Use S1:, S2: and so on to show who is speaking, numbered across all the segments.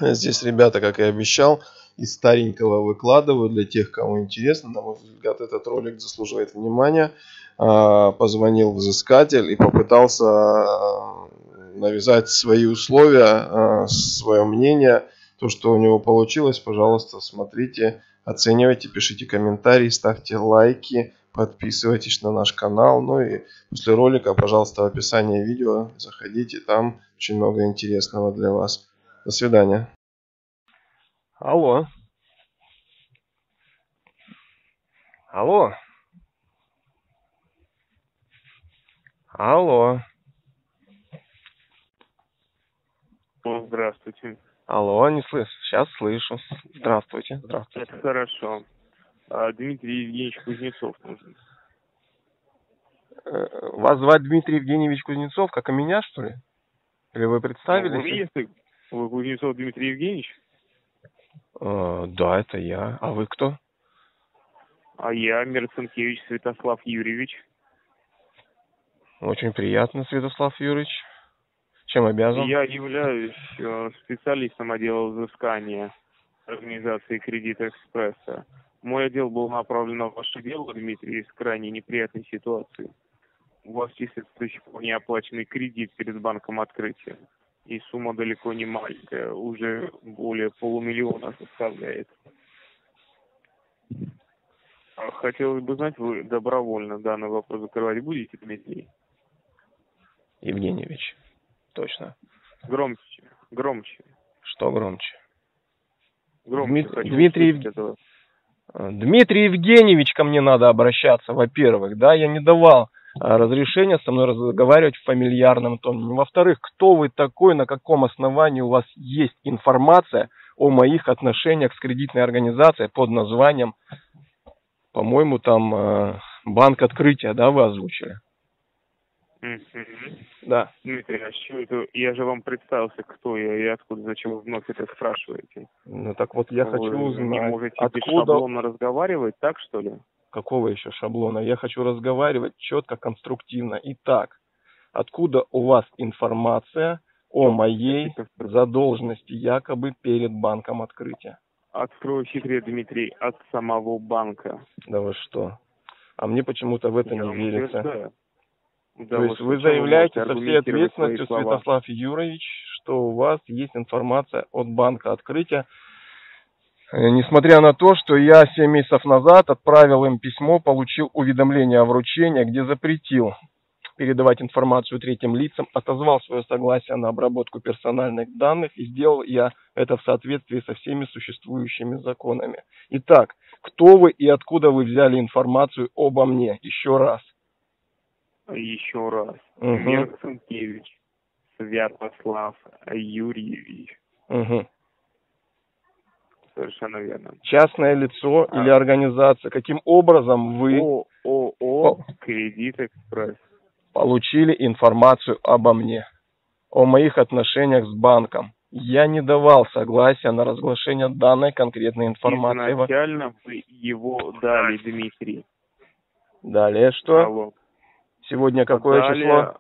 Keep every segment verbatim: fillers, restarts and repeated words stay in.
S1: Здесь ребята, как и обещал, из старенького выкладываю для тех, кому интересно. На мой взгляд, этот ролик заслуживает внимания. Позвонил взыскатель и попытался навязать свои условия, свое мнение. То, что у него получилось, пожалуйста, смотрите, оценивайте, пишите комментарии, ставьте лайки, подписывайтесь на наш канал. Ну и после ролика, пожалуйста, в описании видео заходите, там очень много интересного для вас. До свидания. Алло. Алло. Алло.
S2: Здравствуйте.
S1: Алло, не слышу. Сейчас слышу. Здравствуйте. Здравствуйте.
S2: Это хорошо. А, Дмитрий Евгеньевич Кузнецов нужен.
S1: Вас звать Дмитрий Евгеньевич Кузнецов, как и меня, что ли? Или вы представились?
S2: Ну, вы, если... вы Кузнецов Дмитрий Евгеньевич?
S1: А, да, это я. А вы кто?
S2: А я Мерцинкевич Святослав Юрьевич.
S1: Очень приятно, Святослав Юрьевич. Чем обязан?
S2: Я являюсь специалистом отдела взыскания организации «Кредит Экспресса». Мой отдел был направлен на ваше дело, Дмитрий, с крайне неприятной ситуацией. У вас числится до сих пор неоплаченный кредит перед банком открытия. И сумма далеко не маленькая, уже более полумиллиона составляет. Хотелось бы знать, вы добровольно данный вопрос закрывать будете, Дмитрий?
S1: Евгеньевич, точно.
S2: Громче, громче.
S1: Что громче?
S2: Громче.
S1: Дмит... Дмитрий... Ев... Дмитрий Евгеньевич, ко мне надо обращаться, во-первых, да, я не давал разрешения со мной разговаривать в фамильярном тоне. Во-вторых, кто вы такой, на каком основании у вас есть информация о моих отношениях с кредитной организацией под названием, по-моему, там Банк Открытия, да, вы озвучили?
S2: Mm-hmm.
S1: Да.
S2: Дмитрий, а что это? Я же вам представился, кто я и откуда, зачем вы вновь это спрашиваете?
S1: Ну так вот я
S2: вы
S1: хочу узнать,
S2: не можете
S1: откуда...
S2: без шаблона разговаривать, так что ли?
S1: Какого еще шаблона? Я хочу разговаривать четко, конструктивно. Итак, откуда у вас информация о моей задолженности якобы перед Банком Открытия?
S2: Открою секрет, Дмитрий, от самого банка.
S1: Да вы что? А мне почему-то в это я не верится.
S2: Да,
S1: То есть вы заявляете со всей ответственностью, Святослав Юрьевич, что у вас есть информация от Банка Открытия, несмотря на то, что я семь месяцев назад отправил им письмо, получил уведомление о вручении, где запретил передавать информацию третьим лицам, отозвал свое согласие на обработку персональных данных и сделал я это в соответствии со всеми существующими законами. Итак, кто вы и откуда вы взяли информацию обо мне? Еще раз.
S2: Еще раз.
S1: Угу.
S2: Мерцинкевич Святослав Юрьевич.
S1: Угу.
S2: Совершенно верно.
S1: Частное лицо а. или организация. Каким образом вы
S2: ООО «Кредит Экспресс»
S1: получили информацию обо мне, о моих отношениях с банком? Я не давал согласия на разглашение данной конкретной информации.
S2: Изначально вы его дали, Дмитрий.
S1: Далее что?
S2: Алло.
S1: Сегодня какое
S2: Далее...
S1: число?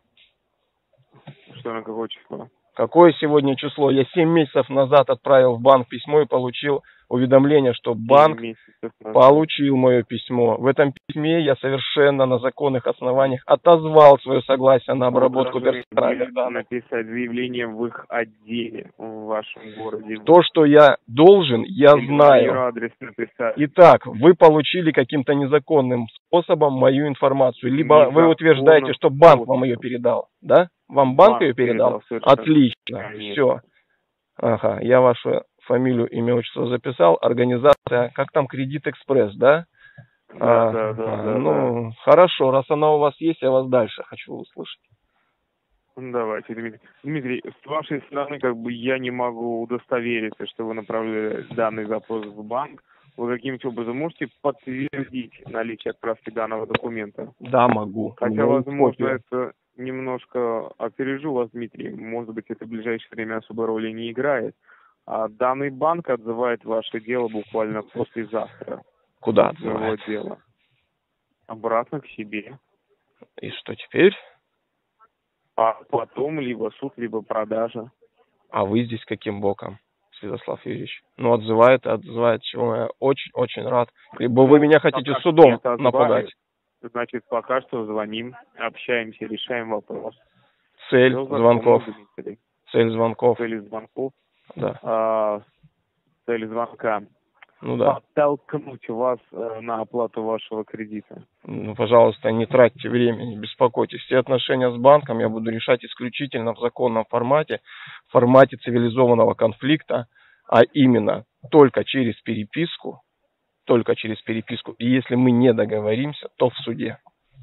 S2: Что на какое число?
S1: Какое сегодня число? Я семь месяцев назад отправил в банк письмо и получил уведомление, что банк получил мое письмо. В этом письме я совершенно на законных основаниях отозвал свое согласие на обработку персональных данных.
S2: Написать заявление в их отделе в вашем городе.
S1: То, что я должен, я
S2: Или
S1: знаю.
S2: Адрес написать.
S1: Итак, вы получили каким-то незаконным способом мою информацию. Либо Незаконным вы утверждаете, что банк вам ее передал, да? Вам банк, банк ее передал? передал Отлично, Конечно. Все. Ага, я вашу фамилию, имя, отчество записал. Организация, как там, Кредит Экспресс, да?
S2: Да,
S1: а,
S2: да, да,
S1: а,
S2: да.
S1: Ну,
S2: да.
S1: хорошо, раз она у вас есть, я вас дальше хочу услышать.
S2: Давайте, Дмитрий. Дмитрий, с вашей стороны, как бы я не могу удостовериться, что вы направили данный запрос в банк. Вы каким-то образом можете подтвердить наличие отправки данного документа?
S1: Да, могу.
S2: Хотя, возможно, это немножко опережу вас, Дмитрий. Может быть, это в ближайшее время особой роли не играет. А данный банк отзывает ваше дело буквально послезавтра.
S1: Куда отзывает?
S2: Дело. Обратно к себе.
S1: И что теперь?
S2: А потом либо суд, либо продажа.
S1: А вы здесь каким боком?
S3: Святослав Юрьевич. Ну, отзывает, отзывает, чего я очень-очень рад. Либо вы меня хотите судом напугать.
S2: Значит, пока что звоним, общаемся, решаем вопрос.
S3: Цель звонков. Цель звонков.
S2: Цель звонков.
S3: Да.
S2: А, цель звонка.
S3: Ну да.
S2: Подтолкнуть вас э, на оплату вашего кредита.
S3: Ну, пожалуйста, не тратьте время, не беспокойтесь. Все отношения с банком я буду решать исключительно в законном формате, в формате цивилизованного конфликта, а именно только через переписку, только через переписку. И если мы не договоримся, то в суде.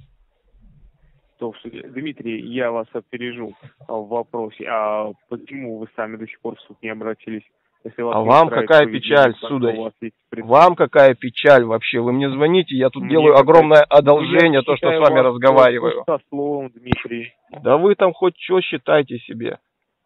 S2: То в суде. Дмитрий, я вас опережу в вопросе. А почему вы сами до сих пор в суд не обратились?
S3: А вам какая печаль, сударь? Вам какая печаль вообще? Вы мне звоните, я тут мне делаю огромное одолжение, то, что с вами разговариваю.
S2: Пустословом, Дмитрий.
S3: Да вы там хоть что считайте себе.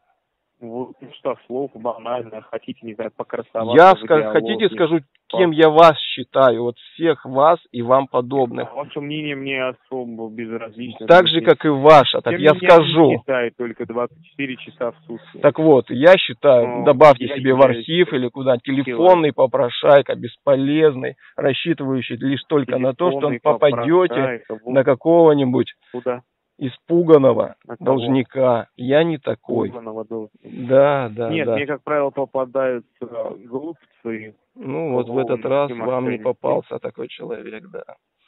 S2: Вот пустослов, банально, хотите, не знаю, покрасоваться.
S3: Я ска- хотите скажу, кем я вас считаю, вот всех вас и вам подобных.
S2: Ваше мнение мне особо безразлично.
S3: Так же, как и ваше, так я скажу.
S2: Я считаю только двадцать четыре часа в сутки.
S3: Так вот, я считаю, ну, добавьте я себе в архив или куда, телефонный попрошайка, бесполезный, рассчитывающий лишь только на то, что он попадете на какого-нибудь... Куда? Испуганного должника. Я не такой.
S2: Испуганного должника.
S3: Да, да,
S2: Нет,
S3: да.
S2: мне, как правило, попадаются глупцы.
S3: Ну, вот в этот раз вам не попался такой человек, да.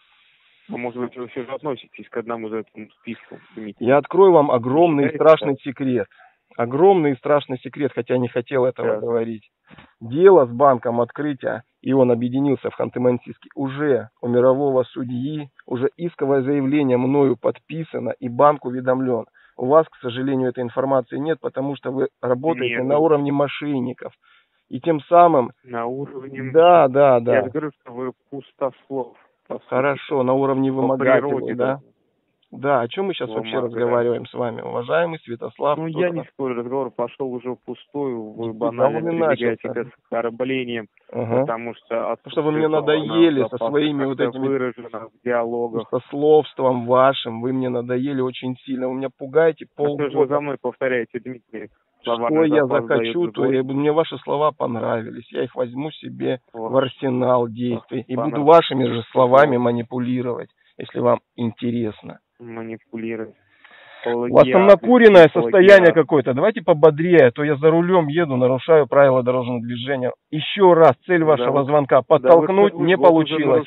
S2: А может быть, вы все же относитесь к одному из этому списку?
S3: Я открою вам огромный и страшный секрет. Огромный и страшный секрет, хотя не хотел этого да. говорить. Дело с банком открытия, и он объединился в Ханты-Мансийске, уже у мирового судьи, уже исковое заявление мною подписано, и банк уведомлен. У вас, к сожалению, этой информации нет, потому что вы работаете нет. на уровне мошенников. И тем самым...
S2: На уровне...
S3: Да, да, да.
S2: Я говорю, что вы пустослов.
S3: Хорошо, на уровне вымогателей, да? Да, о чем мы сейчас вообще разговариваем с вами, уважаемый Святослав?
S2: Ну, я не спорю, разговор пошел уже впустую, вы банально прибегаете к оскорблениям, ага. потому что...
S3: Потому что вы мне надоели со своими вот этими...
S2: выражено в диалогах.
S3: Пустословством вашим, вы мне надоели очень сильно, вы меня пугаете полгода.
S2: А что же вы за мной повторяете, Дмитрий?
S3: Что я захочу, то я, мне ваши слова понравились, я их возьму себе вот. в арсенал действий и буду вашими же словами манипулировать, если вам интересно.
S2: Манипулировать.
S3: У вас там накуренное состояние какое-то. Давайте пободрее, а то я за рулем еду, нарушаю правила дорожного движения. Еще раз, цель вашего да, звонка подтолкнуть да, вы, не вы получилось.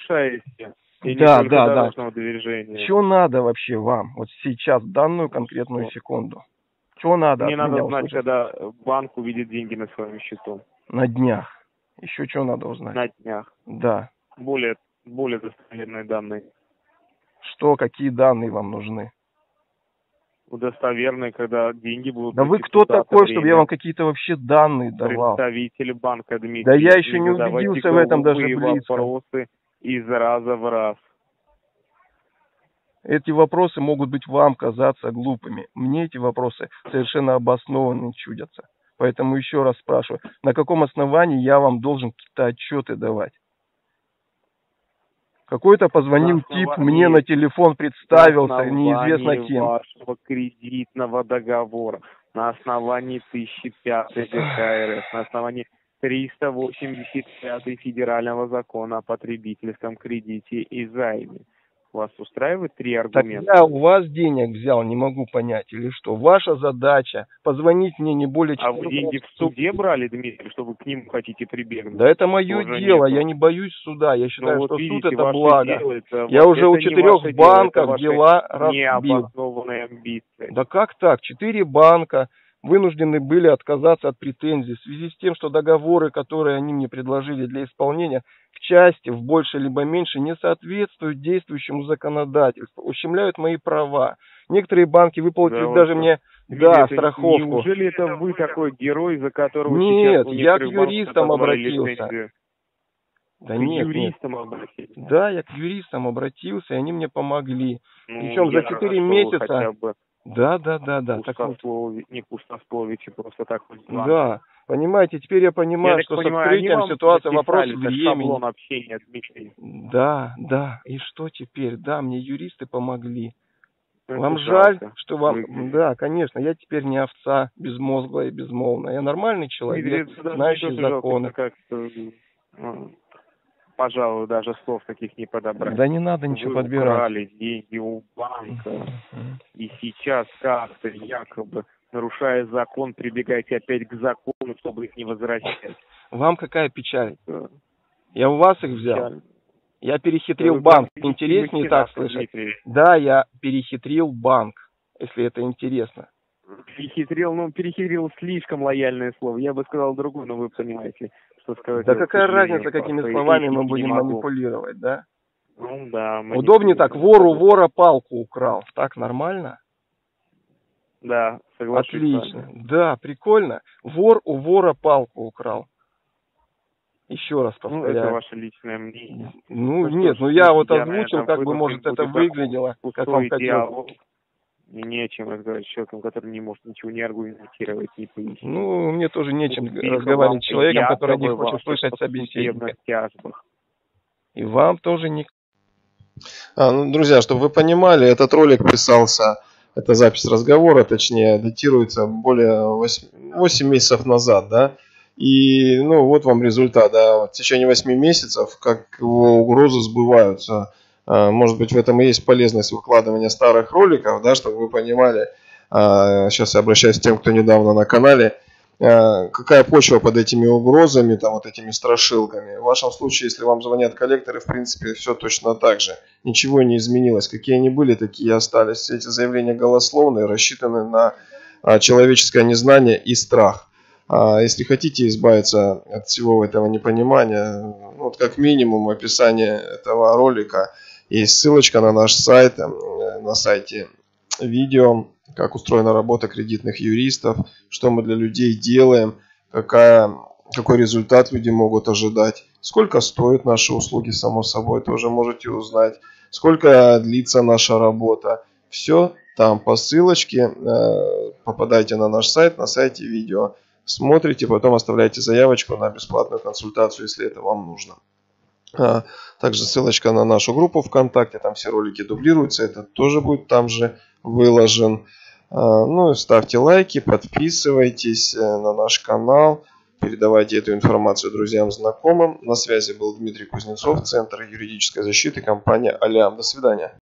S3: Да, да, да.
S2: Движения.
S3: Что надо вообще вам? Вот сейчас, в данную конкретную Что? секунду. Что надо?
S2: Мне надо знать, услышать? Когда банк увидит деньги на своем счету.
S3: На днях. Еще что надо узнать?
S2: На днях.
S3: Да.
S2: Более, более достоверные данные.
S3: Что, какие данные вам нужны?
S2: Удостоверные, когда деньги будут...
S3: Да вы кто такой, время. чтобы я вам какие-то вообще данные давал?
S2: Представитель банка, Дмитрий.
S3: Да я еще не убедился в этом даже близко.
S2: Вопросы из раза в раз.
S3: Эти вопросы могут быть вам казаться глупыми. Мне эти вопросы совершенно обоснованные чудятся. Поэтому еще раз спрашиваю, на каком основании я вам должен какие-то отчеты давать? Какой-то позвонил тип, мне на телефон представился, неизвестно кем.
S2: На основании вашего кредитного договора, на основании тысяча пятый ГК РФ, на основании триста восемьдесят пятый Федерального закона о потребительском кредите и займе. Вас устраивает три аргумента?
S3: Так я у вас денег взял, не могу понять, или что? Ваша задача позвонить мне не более четырех.
S2: А вы деньги в суде брали, Дмитрий, что вы к ним хотите прибегнуть?
S3: Да это мое Тоже дело, нету. Я не боюсь суда, я считаю, ну, что вот видите, суд это благо. Дело, это, я вот уже у четырех банков дела разбил.
S2: Необоснованные амбиции.
S3: Да как так? Четыре банка вынуждены были отказаться от претензий в связи с тем, что договоры, которые они мне предложили для исполнения, к части, в большей либо меньшей, не соответствуют действующему законодательству, ущемляют мои права. Некоторые банки выплатили да, даже вот мне да, это, страховку.
S2: Неужели это вы такой герой, за которого
S3: нет,
S2: сейчас
S3: я к юристам обратился.
S2: Лицензию?
S3: Да
S2: К
S3: нет,
S2: юристам
S3: нет.
S2: обратились?
S3: Да, я к юристам обратился, и они мне помогли. Ну, Причем за четыре месяца... Да, да, да, да.
S2: Пустословие, так... Не пустословите, просто так вот.
S3: Да, понимаете, теперь я понимаю, я что понимаю, с открытием ситуация вопрос времени.
S2: Шаблон общения, Дмитрий.
S3: Да, да, и что теперь? Да, мне юристы помогли. Вам жаль, что вам... Да, конечно, я теперь не овца безмозглая и безмолвная. Я нормальный человек, знающий законы.
S2: Пожалуй, даже слов таких не подобрать.
S3: Да не надо ничего
S2: Вы
S3: подбирать.
S2: украли деньги у банка, uh-huh. и сейчас как-то якобы, нарушая закон, прибегаете опять к закону, чтобы их не возвращать.
S3: Вам какая печаль? Uh-huh. Я у вас их взял. Печаль. Я перехитрил
S2: Вы
S3: банк. Интереснее так слышать? Да, я перехитрил банк, если это интересно.
S2: Перехитрил, ну, перехитрил слишком лояльное слово. Я бы сказал другое, но вы понимаете, что сказать.
S3: Да какая разница, какими словами мы будем манипулировать, да?
S2: Ну да.
S3: Удобнее так, вор у вора палку украл. Так нормально?
S2: Да, соглашусь.
S3: Отлично. Да, прикольно. Вор у вора палку украл. Еще раз повторяю.
S2: Ну, это ваше личное мнение.
S3: Ну, ну нет, ну я вот озвучил, как бы, может, это выглядело, как вам хотелось.
S2: И не о чем разговаривать с человеком, который не может ничего не аргументировать, не пояснить.
S3: Ну, мне тоже нечем разговаривать с человеком, который не хочет слышать собеседника. И вам тоже не...
S1: А, ну, друзья, чтобы вы понимали, этот ролик писался, эта запись разговора, точнее, датируется более восьми месяцев назад, да? И, ну, вот вам результат, да, в течение восьми месяцев, как его угрозы сбываются. Может быть, в этом и есть полезность выкладывания старых роликов, да, чтобы вы понимали, сейчас я обращаюсь к тем, кто недавно на канале, какая почва под этими угрозами, там, вот этими страшилками. В вашем случае, если вам звонят коллекторы, в принципе, все точно так же. Ничего не изменилось. Какие они были, такие и остались. Все эти заявления голословные, рассчитаны на человеческое незнание и страх. Если хотите избавиться от всего этого непонимания, вот как минимум описание этого ролика есть ссылочка на наш сайт, на сайте видео, как устроена работа кредитных юристов, что мы для людей делаем, какая, какой результат люди могут ожидать, сколько стоят наши услуги, само собой, тоже можете узнать, сколько длится наша работа. Все там по ссылочке, попадайте на наш сайт, на сайте видео, смотрите, потом оставляйте заявочку на бесплатную консультацию, если это вам нужно. Также ссылочка на нашу группу ВКонтакте, там все ролики дублируются, это тоже будет там же выложен. Ну и ставьте лайки, подписывайтесь на наш канал, передавайте эту информацию друзьям, знакомым. На связи был Дмитрий Кузнецов, Центр юридической защиты, компания Алиам. До свидания.